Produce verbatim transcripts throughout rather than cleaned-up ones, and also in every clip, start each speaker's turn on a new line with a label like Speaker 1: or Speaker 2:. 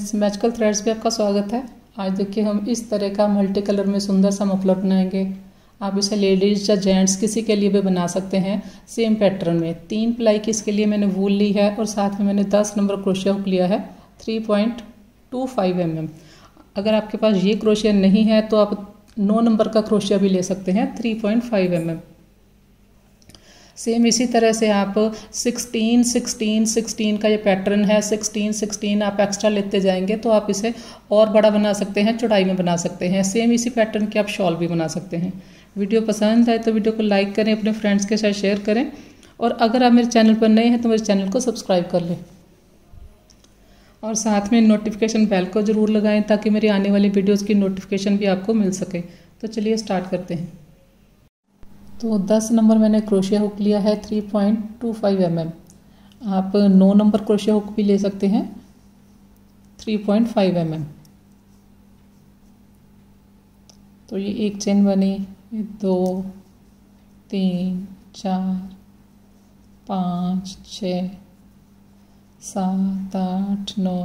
Speaker 1: Friends, magical threads पे आपका स्वागत है। आज देखिए हम इस तरह का मल्टी कलर में सुंदर सा मफलर बनाएंगे। आप इसे लेडीज या जेंट्स किसी के लिए भी बना सकते हैं सेम पैटर्न में। तीन प्लाई की इसके लिए मैंने वूल ली है और साथ में मैंने दस नंबर क्रोशिया हुक लिया है three point two five M M. अगर आपके पास ये क्रोशिया नहीं है तो आप नौ नंबर का क्रोशिया भी ले सकते हैं three point five M M. Same इसी तरह से आप सिक्सटीन सिक्सटीन सिक्सटीन का ये पैटर्न है, सिक्सटीन सिक्सटीन आप एक्स्ट्रा लेते जाएंगे तो आप इसे और बड़ा बना सकते हैं, चौड़ाई में बना सकते हैं। सेम इसी पैटर्न के आप शॉल भी बना सकते हैं। वीडियो पसंद आए तो वीडियो को लाइक करें, अपने फ्रेंड्स के साथ शेयर करें और अगर आप मेरे चैनल पर नए हैं तो मेरे चैनल को सब्सक्राइब कर लें और साथ में नोटिफिकेशन बेल को ज़रूर लगाएं ताकि मेरी आने वाली वीडियोज़ की नोटिफिकेशन भी आपको मिल सके। तो चलिए स्टार्ट करते हैं। तो दस नंबर मैंने क्रोशिया हुक लिया है three point two five M M. आप नौ नंबर क्रोशिया हुक भी ले सकते हैं three point five M M. तो ये एक चेन बनी, ये दो तीन चार पाँच छः सात आठ नौ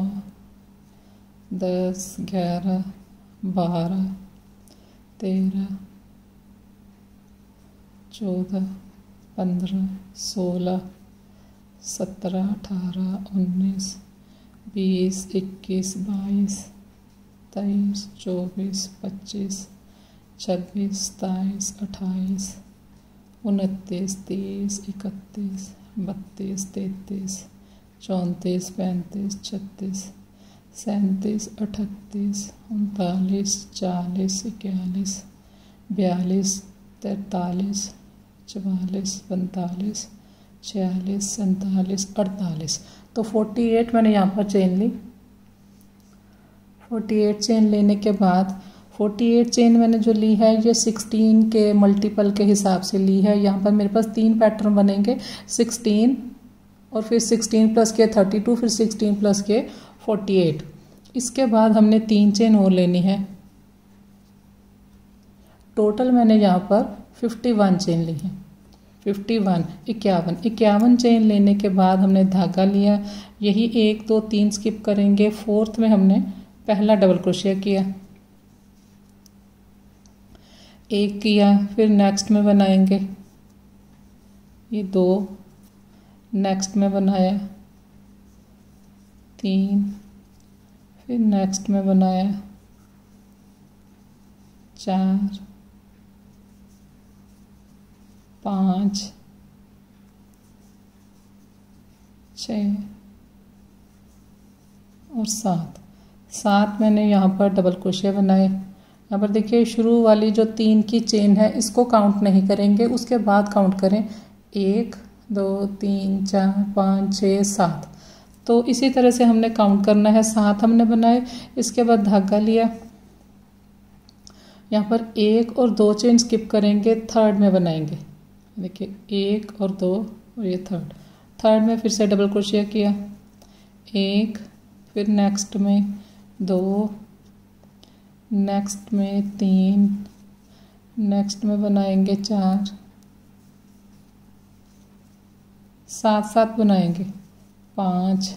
Speaker 1: दस ग्यारह बारह तेरह चौदह पंद्रह सोलह सत्रह अठारह उन्नीस बीस इक्कीस बाईस तेईस चौबीस पच्चीस छब्बीस सताईस अट्ठाईस उनतीस तीस इकतीस बत्तीस तैंतीस चौंतीस पैंतीस छत्तीस सैंतीस अठतीस उनतालीस चालीस इकतालीस बयालीस तैंतालीस चवालीस पैंतालीस छियालीस सैंतालीस अड़तालीस। तो फोर्टी एट मैंने यहाँ पर चेन ली। फोर्टी एट चेन लेने के बाद फोर्टी एट चेन मैंने जो ली है ये सिक्सटीन के मल्टीपल के हिसाब से ली है। यहाँ पर मेरे पास तीन पैटर्न बनेंगे, सिक्सटीन और फिर सिक्सटीन प्लस के थर्टी टू, फिर सिक्सटीन प्लस के फोर्टी एट। इसके बाद हमने तीन चेन और लेनी है। टोटल मैंने यहाँ पर फिफ्टी वन चेन ली है, फिफ्टी वन इक्यावन इक्यावन चेन लेने के बाद हमने धागा लिया। यही एक दो तीन स्किप करेंगे। फोर्थ में हमने पहला डबल क्रोशिया किया, एक किया, फिर नेक्स्ट में बनाएंगे ये दो, नेक्स्ट में बनाया तीन, फिर नेक्स्ट में बनाया चार पाँच छः और सात सात मैंने यहाँ पर डबल क्रोशिया बनाए। यहाँ पर देखिए शुरू वाली जो तीन की चेन है इसको काउंट नहीं करेंगे, उसके बाद काउंट करें एक दो तीन चार पाँच छः सात। तो इसी तरह से हमने काउंट करना है। सात हमने बनाए, इसके बाद धागा लिया। यहाँ पर एक और दो चेन स्किप करेंगे, थर्ड में बनाएंगे। देखिए एक और दो और ये थर्ड थर्ड में फिर से डबल क्रोशिया किया, एक, फिर नेक्स्ट में दो, नेक्स्ट में तीन, नेक्स्ट में बनाएंगे चार, सात सात बनाएंगे, पाँच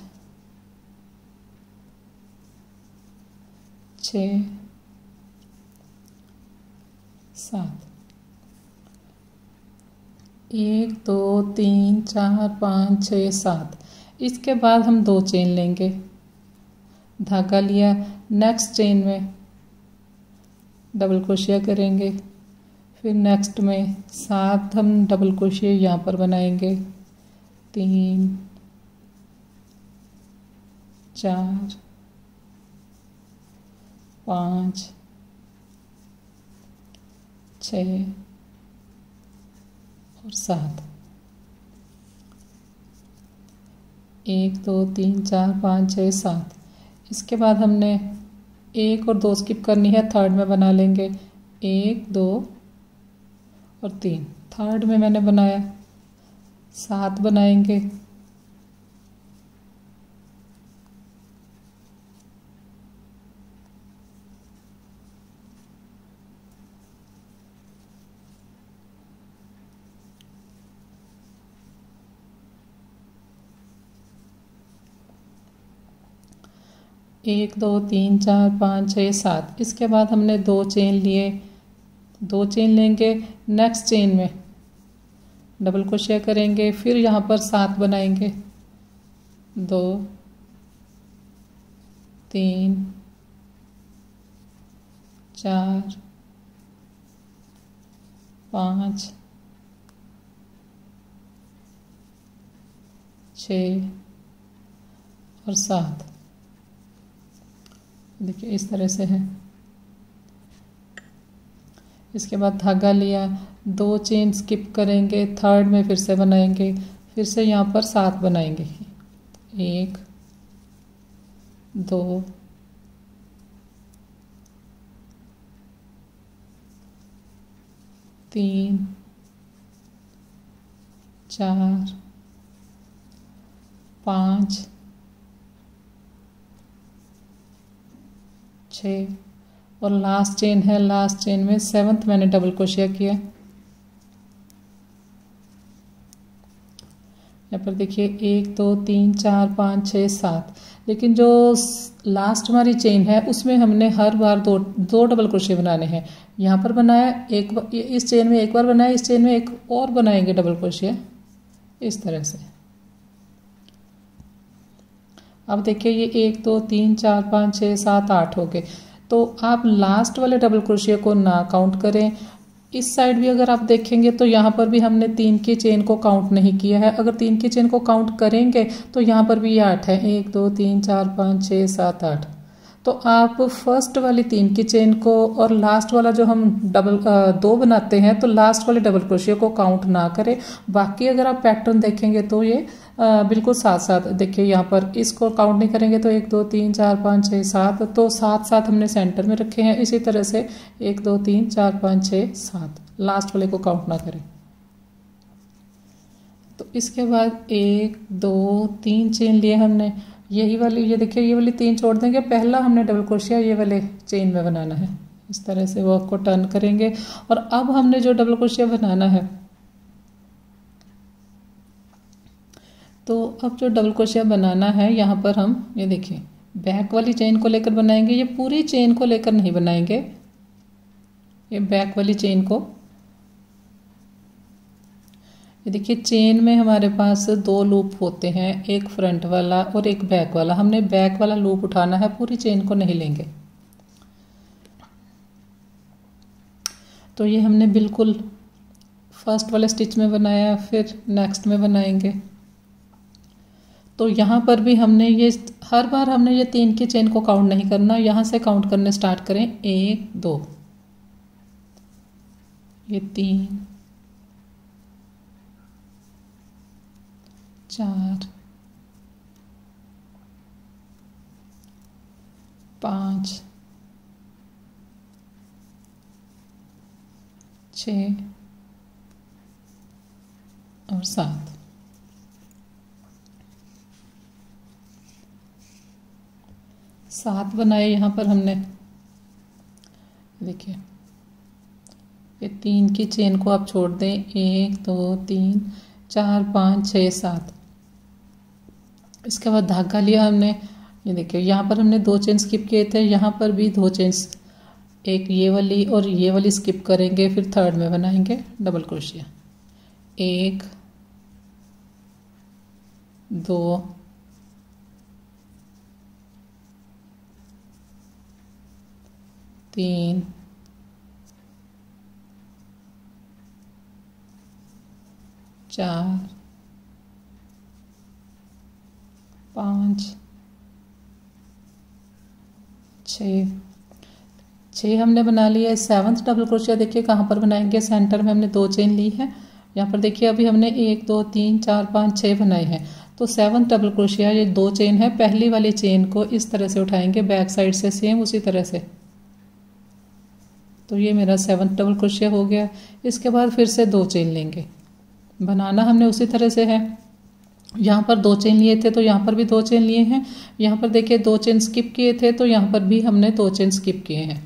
Speaker 1: छः सात, एक दो तीन चार पाँच छः सात। इसके बाद हम दो चेन लेंगे, धागा लिया, नेक्स्ट चेन में डबल क्रोशिया करेंगे, फिर नेक्स्ट में सात हम डबल क्रोशिया यहाँ पर बनाएंगे, तीन चार पाँच छः और सात, एक दो तीन चार पाँच छः सात। इसके बाद हमने एक और दो स्किप करनी है, थर्ड में बना लेंगे एक दो और तीन। थर्ड में मैंने बनाया सात बनाएंगे, एक दो तीन चार पाँच छः सात। इसके बाद हमने दो चेन लिए, दो चेन लेंगे, नेक्स्ट चेन में डबल क्रोशिया करेंगे, फिर यहाँ पर सात बनाएंगे, दो तीन चार पाँच छः और सात। देखिए इस तरह से है। इसके बाद धागा लिया, दो चेन स्किप करेंगे, थर्ड में फिर से बनाएंगे, फिर से यहाँ पर सात बनाएंगे, एक दो तीन चार पाँच छः और लास्ट चेन है, लास्ट चेन में सेवंथ मैंने डबल क्रोशिया किया। यहाँ पर देखिए एक दो तीन चार पाँच छः सात, लेकिन जो लास्ट हमारी चेन है उसमें हमने हर बार दो दो डबल क्रोशिया बनाने हैं। यहाँ पर बनाया एक, इस चेन में एक बार बनाया, इस चेन में एक और बनाएंगे डबल क्रोशिया इस तरह से। अब देखिए ये एक दो तीन चार पाँच छः सात आठ हो गए। तो आप लास्ट वाले डबल क्रोशिया को ना काउंट करें। इस साइड भी अगर आप देखेंगे तो यहाँ पर भी हमने तीन की चेन को काउंट नहीं किया है। अगर तीन की चेन को काउंट करेंगे तो यहाँ पर भी ये आठ है, एक दो तीन चार पाँच छः सात आठ। तो आप फर्स्ट वाली तीन की चेन को और लास्ट वाला जो हम डबल दो बनाते हैं तो लास्ट वाले डबल क्रोशिया को काउंट ना करें। बाकी अगर आप पैटर्न देखेंगे तो ये आ, बिल्कुल साथ साथ देखिए, यहाँ पर इसको काउंट नहीं करेंगे तो एक दो तीन चार पाँच छः सात, तो सात सात हमने सेंटर में रखे हैं। इसी तरह से एक दो तीन चार पाँच छः सात, लास्ट वाले को काउंट ना करें। तो इसके बाद एक दो तीन चेन लिए हमने, यही वाली ये देखिए ये वाली तीन छोड़ देंगे, पहला हमने डबल क्रोशिया ये वाले चेन में बनाना है। इस तरह से वर्क को टर्न करेंगे और अब हमने जो डबल क्रोशिया बनाना है, तो अब जो डबल क्रोशिया बनाना है यहाँ पर हम ये देखिए बैक वाली चेन को लेकर बनाएंगे। ये पूरी चेन को लेकर नहीं बनाएंगे, ये बैक वाली चेन को। ये देखिए चेन में हमारे पास दो लूप होते हैं, एक फ्रंट वाला और एक बैक वाला। हमने बैक वाला लूप उठाना है, पूरी चेन को नहीं लेंगे। तो ये हमने बिल्कुल फर्स्ट वाले स्टिच में बनाया, फिर नेक्स्ट में बनाएंगे। तो यहाँ पर भी हमने ये हर बार हमने ये तीन की चेन को काउंट नहीं करना, यहाँ से काउंट करने स्टार्ट करें। एक दो, ये तीन चार पाँच छः और सात। सात बनाए यहाँ पर हमने। देखिए ये तीन की चेन को आप छोड़ दें, एक दो तीन चार पाँच छः सात। इसके बाद धागा लिया हमने, ये देखिए यहाँ पर हमने दो चेन स्किप किए थे, यहाँ पर भी दो चेन, एक ये वाली और ये वाली स्किप करेंगे, फिर थर्ड में बनाएंगे डबल क्रोशिया। एक दो तीन चार पाँच छः छः हमने बना लिया। सेवन्थ डबल क्रोशिया देखिए कहाँ पर बनाएंगे, सेंटर में हमने दो चेन ली है। यहाँ पर देखिए अभी हमने एक दो तीन चार पाँच छः बनाए हैं, तो सेवन्थ डबल क्रोशिया ये दो चेन है, पहली वाली चेन को इस तरह से उठाएंगे बैक साइड से, सेम उसी तरह से। तो ये मेरा सेवन्थ डबल क्रोशिया हो गया। इसके बाद फिर से दो चेन लेंगे, बनाना हमने उसी तरह से है। यहाँ पर दो चेन लिए थे तो यहाँ पर भी दो चेन लिए हैं। यहाँ पर देखिए दो चेन स्किप किए थे तो यहाँ पर भी हमने दो चेन स्किप किए हैं।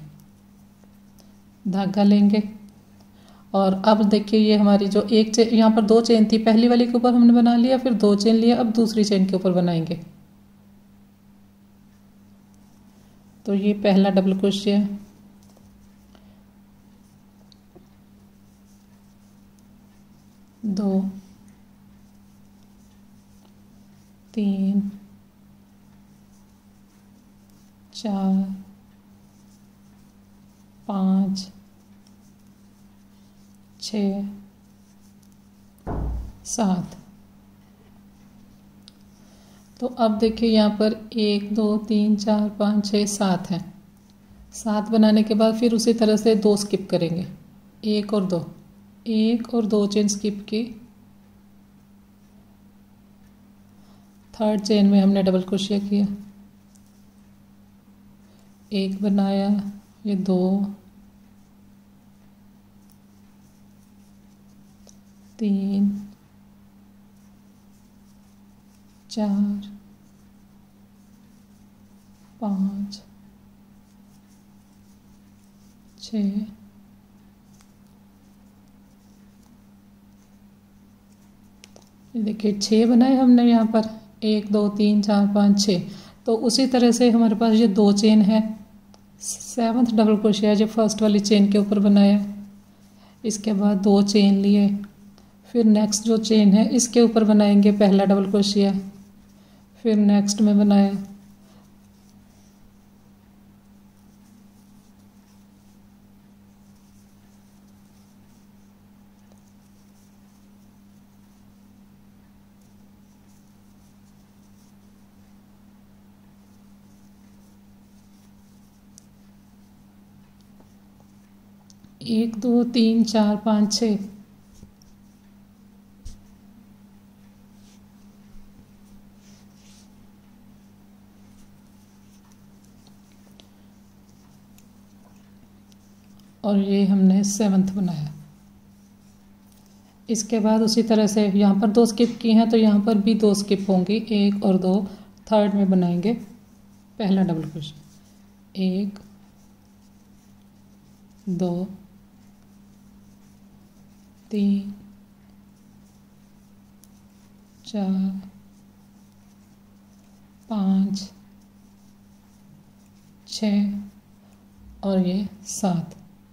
Speaker 1: धागा लेंगे और अब देखिए ये हमारी जो एक चेन, यहाँ पर दो चेन थी, पहली वाली के ऊपर हमने बना लिया, फिर दो चेन लिया, अब दूसरी चेन के ऊपर बनाएंगे। तो ये पहला डबल क्रोशिया, दो, तीन, चार, पाँच, छः, सात। तो अब देखिए यहाँ पर एक, दो, तीन, चार, पाँच, छः, सात है। सात बनाने के बाद फिर उसी तरह से दो स्किप करेंगे, एक और दो, एक और दो चेन स्किप की। थर्ड चेन में हमने डबल क्रोशिया किया, एक बनाया, ये दो, तीन, चार, पाँच, छः, ये देखिए छः बनाए हमने यहाँ पर, एक, दो, तीन, चार, पाँच, छः। तो उसी तरह से हमारे पास ये दो चेन है, सेवन्थ डबल क्रोशिया जो फर्स्ट वाली चेन के ऊपर बनाया, इसके बाद दो चेन लिए, फिर नेक्स्ट जो चेन है इसके ऊपर बनाएंगे पहला डबल क्रोशिया, फिर नेक्स्ट में बनाया, एक, दो, तीन, चार, पाँच, छः। और ये हमने सेवन्थ बनाया। इसके बाद उसी तरह से यहाँ पर दो स्किप की हैं तो यहाँ पर भी दो स्किप होंगी, एक और दो। थर्ड में बनाएंगे पहला डबल क्रोशिया, एक, दो, तीन, चार, पाँच, छः और ये सात।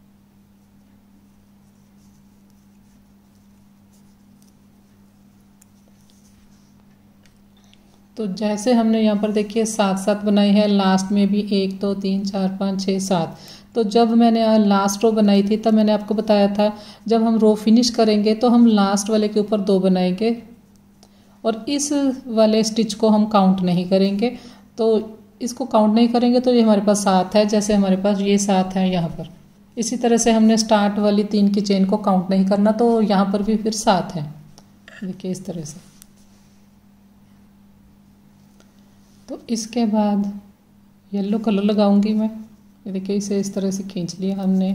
Speaker 1: तो जैसे हमने यहाँ पर देखिए सात सात बनाई है, लास्ट में भी एक, दो, तीन, चार, पाँच, छः, सात। तो जब मैंने लास्ट रो बनाई थी तब मैंने आपको बताया था जब हम रो फिनिश करेंगे तो हम लास्ट वाले के ऊपर दो बनाएंगे और इस वाले स्टिच को हम काउंट नहीं करेंगे। तो इसको काउंट नहीं करेंगे तो ये हमारे पास सात है, जैसे हमारे पास ये सात है यहाँ पर। इसी तरह से हमने स्टार्ट वाली तीन की चेन को काउंट नहीं करना, तो यहाँ पर भी फिर सात है। देखिए इस तरह से। तो इसके बाद येलो कलर लगाऊंगी मैं। ये देखिए इसे इस तरह से खींच लिया हमने।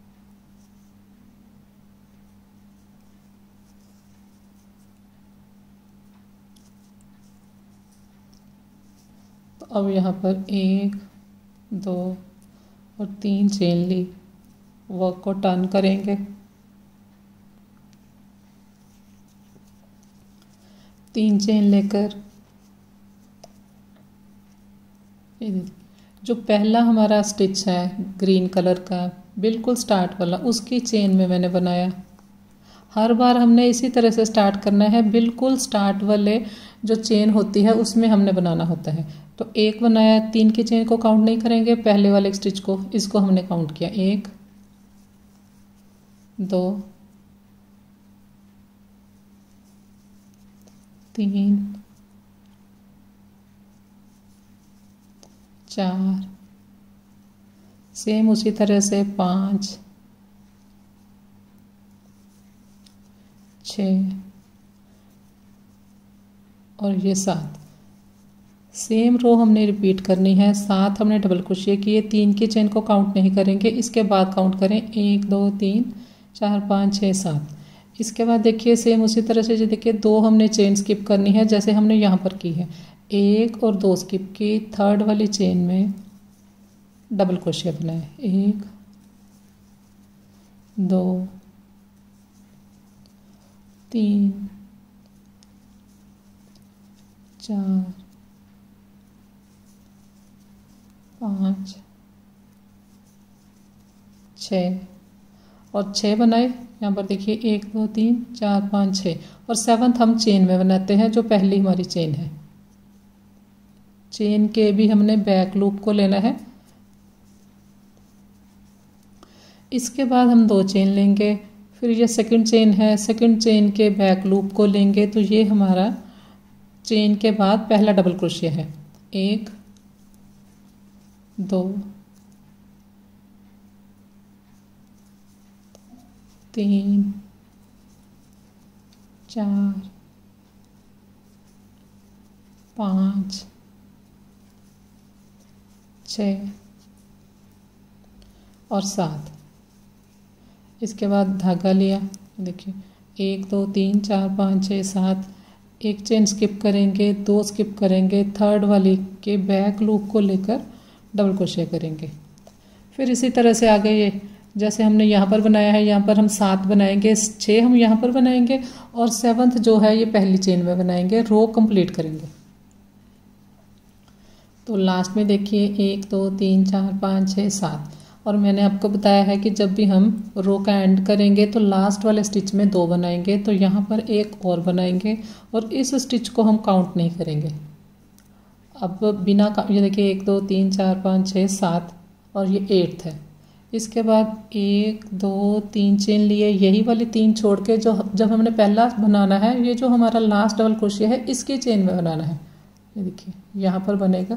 Speaker 1: तो अब यहाँ पर एक, दो और तीन चेन ली, वर्क को टर्न करेंगे। तीन चेन लेकर जो पहला हमारा स्टिच है ग्रीन कलर का बिल्कुल स्टार्ट वाला, उसकी चेन में मैंने बनाया। हर बार हमने इसी तरह से स्टार्ट करना है, बिल्कुल स्टार्ट वाले जो चेन होती है उसमें हमने बनाना होता है। तो एक बनाया, तीन की चेन को काउंट नहीं करेंगे, पहले वाले स्टिच को, इसको हमने काउंट किया। एक, दो, तीन, चार, सेम उसी तरह से पाँच, छ और ये सात। सेम रो हमने रिपीट करनी है। सात हमने डबल क्रोशिया किए, तीन की चेन को काउंट नहीं करेंगे, इसके बाद काउंट करें एक, दो, तीन, चार, पाँच, छः, सात। इसके बाद देखिए सेम उसी तरह से, जो देखिए दो हमने चेन स्किप करनी है जैसे हमने यहाँ पर की है, एक और दो स्किप की। थर्ड वाली चेन में डबल क्रोशिया बनाए, एक, दो, तीन, चार, पाँच, छः और छः बनाए। यहाँ पर देखिए एक दो तीन चार पाँच छः और सेवन्थ हम चेन में बनाते हैं, जो पहली हमारी चेन है। चेन के भी हमने बैक लूप को लेना है। इसके बाद हम दो चेन लेंगे, फिर ये सेकंड चेन है, सेकंड चेन के बैक लूप को लेंगे, तो ये हमारा चेन के बाद पहला डबल क्रोशिया है। एक दो तीन चार पाँच छः और सात। इसके बाद धागा लिया, देखिए एक दो तीन चार पाँच छः सात, एक चेन स्किप करेंगे, दो स्किप करेंगे, थर्ड वाली के बैक लूप को लेकर डबल क्रोशिया करेंगे। फिर इसी तरह से आगे ये जैसे हमने यहाँ पर बनाया है, यहाँ पर हम सात बनाएंगे, छः हम यहाँ पर बनाएंगे और सेवन्थ जो है ये पहली चेन में बनाएंगे, रो कंप्लीट करेंगे। तो लास्ट में देखिए एक दो तीन चार पाँच छः सात, और मैंने आपको बताया है कि जब भी हम रो का एंड करेंगे तो लास्ट वाले स्टिच में दो बनाएंगे, तो यहाँ पर एक और बनाएंगे और इस स्टिच को हम काउंट नहीं करेंगे। अब बिना ये देखिए एक दो तीन चार पाँच छः सात और ये एट्थ है। इसके बाद एक दो तीन चेन लिए, यही वाली तीन छोड़ के जो जब हमने पहला बनाना है, ये जो हमारा लास्ट डबल क्रोशिया है इसकी चेन में बनाना है। ये देखिए यहाँ पर बनेगा,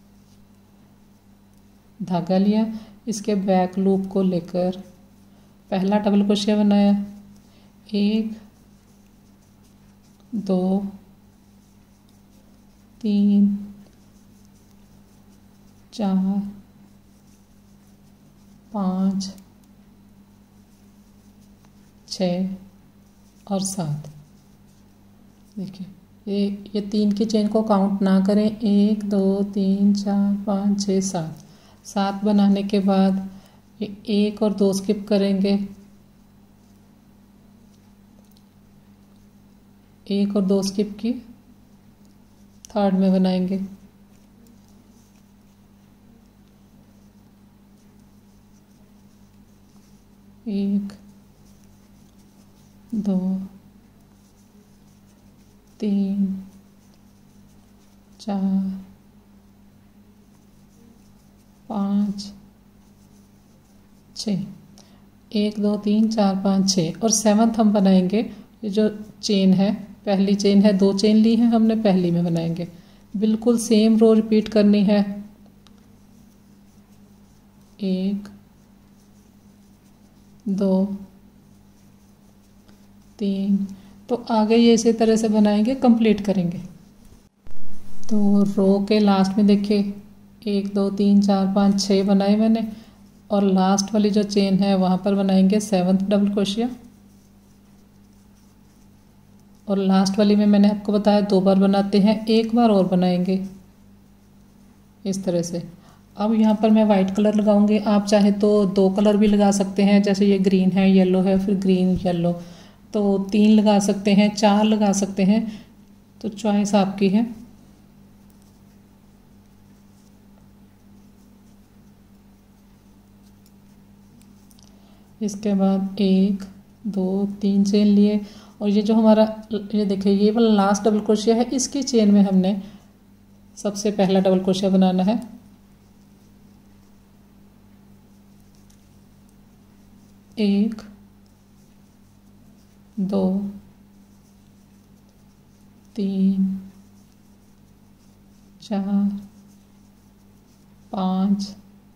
Speaker 1: धागा लिया, इसके बैक लूप को लेकर पहला डबल क्रोशिया बनाया, एक दो तीन चार पाँच छः और सात। देखिए ये ये तीन की चेन को काउंट ना करें, एक दो तीन चार पाँच छः सात। सात बनाने के बाद ये एक और दो स्किप करेंगे, एक और दो स्किप की थर्ड में बनाएंगे, एक दो तीन चार पाँच छः, एक दो तीन चार पाँच छः और सेवन्थ हम बनाएंगे। ये जो चेन है, पहली चेन है, दो चेन ली है हमने, पहली में बनाएंगे। बिल्कुल सेम रो रिपीट करनी है, एक दो तीन, तो आगे ये इसी तरह से बनाएंगे, कंप्लीट करेंगे। तो रो के लास्ट में देखिए एक दो तीन चार पाँच छः बनाए मैंने, और लास्ट वाली जो चेन है वहाँ पर बनाएंगे सेवन्थ डबल क्रोशिया, और लास्ट वाली में मैंने आपको बताया दो बार बनाते हैं, एक बार और बनाएंगे इस तरह से। अब यहाँ पर मैं वाइट कलर लगाऊंगी, आप चाहे तो दो कलर भी लगा सकते हैं, जैसे ये ग्रीन है, येलो है, फिर ग्रीन येलो, तो तीन लगा सकते हैं, चार लगा सकते हैं, तो चॉइस आपकी है। इसके बाद एक दो तीन चेन लिए, और ये जो हमारा ये देखिए ये वाला लास्ट डबल क्रोशिया है, इसकी चेन में हमने सबसे पहला डबल क्रोशिया बनाना है। एक दो तीन चार पाँच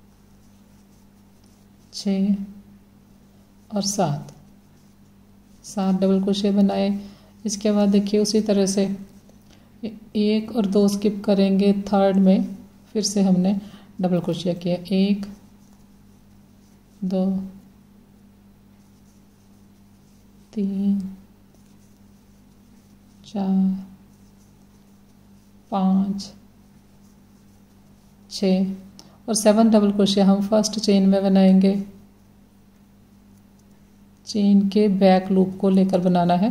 Speaker 1: छः और सात, सात डबल क्रोशिया बनाए। इसके बाद देखिए उसी तरह से एक और दो स्किप करेंगे, थर्ड में फिर से हमने डबल क्रोशिया किया, एक दो तीन चार पाँच छः और सेवन डबल क्रोशिया हम फर्स्ट चेन में बनाएंगे। चेन के बैक लूप को लेकर बनाना है।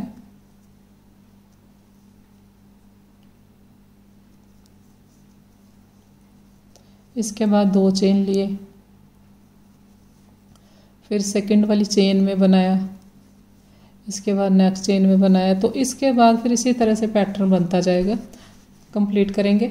Speaker 1: इसके बाद दो चेन लिए, फिर सेकंड वाली चेन में बनाया, इसके बाद नेक्स्ट चेन में बनाया। तो इसके बाद फिर इसी तरह से पैटर्न बनता जाएगा, कंप्लीट करेंगे।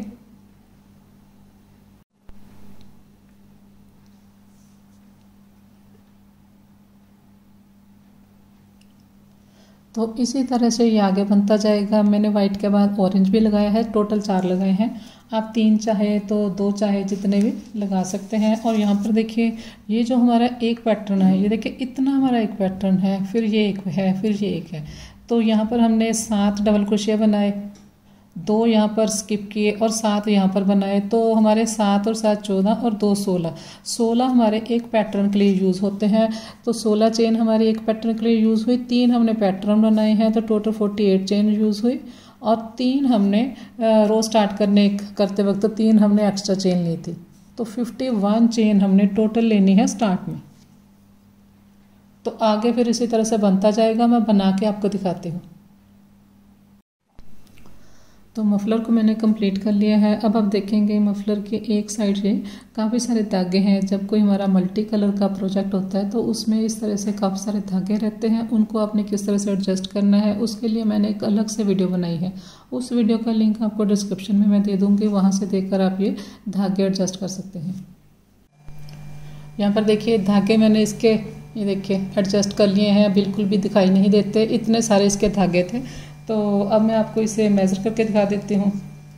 Speaker 1: तो इसी तरह से ये आगे बनता जाएगा। मैंने वाइट के बाद ऑरेंज भी लगाया है, टोटल चार लगाए हैं। आप तीन चाहे तो दो चाहे जितने भी लगा सकते हैं। और यहाँ पर देखिए ये जो हमारा एक पैटर्न है, ये देखिए इतना हमारा एक पैटर्न है, फिर ये एक है, फिर ये एक है। तो यहाँ पर हमने सात डबल क्रोशिया बनाए, दो यहाँ पर स्किप किए और सात यहाँ पर बनाए। तो हमारे सात और सात चौदह और दो सोलह, सोलह हमारे एक पैटर्न के लिए यूज़ होते हैं। तो सोलह चेन हमारी एक पैटर्न के लिए यूज़ हुई। तीन हमने पैटर्न बनाए हैं, तो total forty eight chain use हुई। और तीन हमने रो स्टार्ट करने करते वक्त तीन हमने एक्स्ट्रा चेन ली थी। तो फिफ्टी वन चेन हमने टोटल लेनी है स्टार्ट में। तो आगे फिर इसी तरह से बनता जाएगा, मैं बना के आपको दिखाती हूँ। तो मफलर को मैंने कंप्लीट कर लिया है। अब आप देखेंगे मफलर के एक साइड से काफ़ी सारे धागे हैं। जब कोई हमारा मल्टी कलर का प्रोजेक्ट होता है तो उसमें इस तरह से काफ़ी सारे धागे रहते हैं, उनको आपने किस तरह से एडजस्ट करना है उसके लिए मैंने एक अलग से वीडियो बनाई है। उस वीडियो का लिंक आपको डिस्क्रिप्शन में मैं दे दूँगी, वहाँ से देखकर आप ये धागे एडजस्ट कर सकते हैं। यहाँ पर देखिए धागे मैंने इसके ये देखिए एडजस्ट कर लिए हैं, बिल्कुल भी दिखाई नहीं देते, इतने सारे इसके धागे थे। तो अब मैं आपको इसे मेज़र करके दिखा देती हूँ।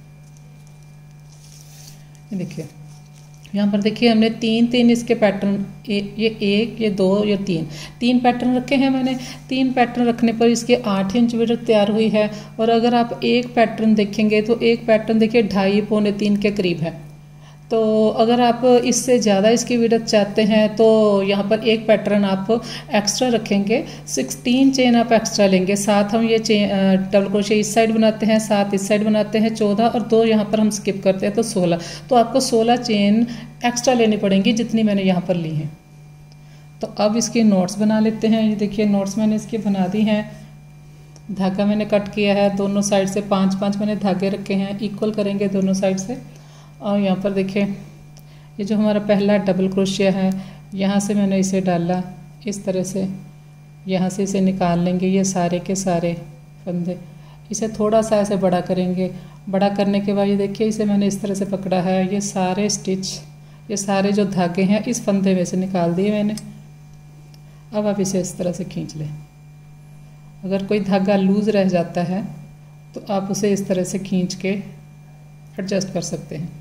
Speaker 1: ये देखिए यहाँ पर देखिए हमने तीन तीन इसके पैटर्न, ये एक, ये दो, ये तीन, तीन पैटर्न रखे हैं मैंने। तीन पैटर्न रखने पर इसके आठ इंच विड्थ तैयार हुई है। और अगर आप एक पैटर्न देखेंगे तो एक पैटर्न देखिए ढाई पौने तीन के करीब है। तो अगर आप इससे ज़्यादा इसकी विड्थ चाहते हैं तो यहाँ पर एक पैटर्न आप एक्स्ट्रा रखेंगे, सिक्सटीन चेन आप एक्स्ट्रा लेंगे। सात हम ये चेन डबल क्रोशिया इस साइड बनाते हैं, सात इस साइड बनाते हैं, चौदह और दो यहाँ पर हम स्किप करते हैं तो सोलह। तो आपको सोलह चेन एक्स्ट्रा लेनी पड़ेंगी जितनी मैंने यहाँ पर ली हैं। तो अब इसके नोट्स बना लेते हैं। ये देखिए नोट्स मैंने इसके बना दी हैं। धागा मैंने कट किया है, दोनों साइड से पाँच पाँच मैंने धागे रखे हैं, इक्वल करेंगे दोनों साइड से। और यहाँ पर देखिए ये जो हमारा पहला डबल क्रोशिया है, यहाँ से मैंने इसे डाला इस तरह से, यहाँ से इसे निकाल लेंगे ये सारे के सारे फंदे। इसे थोड़ा सा ऐसे बड़ा करेंगे। बड़ा करने के बाद ये देखिए इसे मैंने इस तरह से पकड़ा है, ये सारे स्टिच, ये सारे जो धागे हैं इस फंदे में से निकाल दिए मैंने। अब आप इसे इस तरह से खींच लें। अगर कोई धागा लूज़ रह जाता है तो आप उसे इस तरह से खींच के एडजस्ट कर सकते हैं।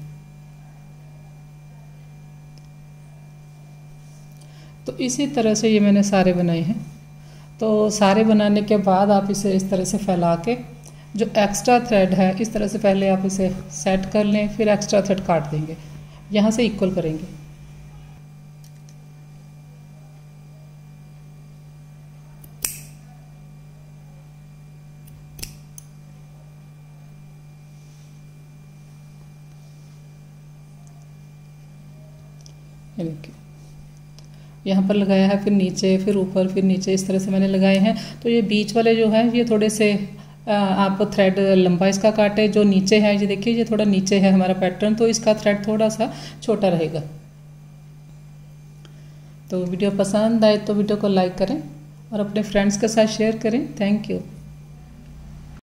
Speaker 1: तो इसी तरह से ये मैंने सारे बनाए हैं। तो सारे बनाने के बाद आप इसे इस तरह से फैला के जो एक्स्ट्रा थ्रेड है इस तरह से पहले आप इसे सेट कर लें, फिर एक्स्ट्रा थ्रेड काट देंगे, यहाँ से इक्वल करेंगे। ये देखिए यहाँ पर लगाया है, फिर नीचे, फिर ऊपर, फिर नीचे, इस तरह से मैंने लगाए हैं। तो ये बीच वाले जो है ये थोड़े से आप थ्रेड लंबा इसका काटे। जो नीचे है ये देखिए ये थोड़ा नीचे है हमारा पैटर्न, तो इसका थ्रेड थोड़ा सा छोटा रहेगा। तो वीडियो पसंद आए तो वीडियो को लाइक करें और अपने फ्रेंड्स के साथ शेयर करें। Thank you.